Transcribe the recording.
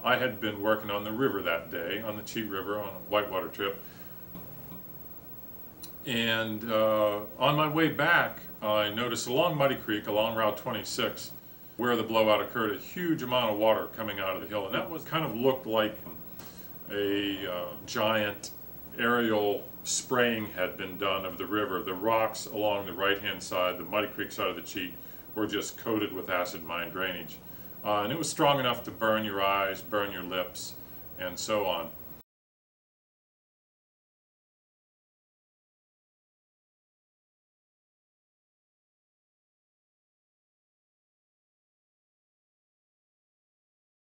I had been working on the river that day, on the Cheat River, on a whitewater trip. And on my way back, I noticed along Muddy Creek, along Route 26, where the blowout occurred, a huge amount of water coming out of the hill. And that was kind of looked like a giant aerial spraying had been done of the river. The rocks along the right-hand side, the Muddy Creek side of the Cheat, were just coated with acid mine drainage. And it was strong enough to burn your eyes, burn your lips, and so on.